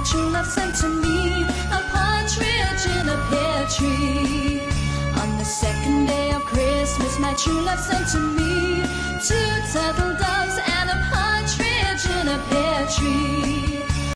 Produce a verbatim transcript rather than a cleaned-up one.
true love sent to me a partridge in a pear tree. On the second day of Christmas, my true love sent to me two turtle doves and a partridge in a pear tree.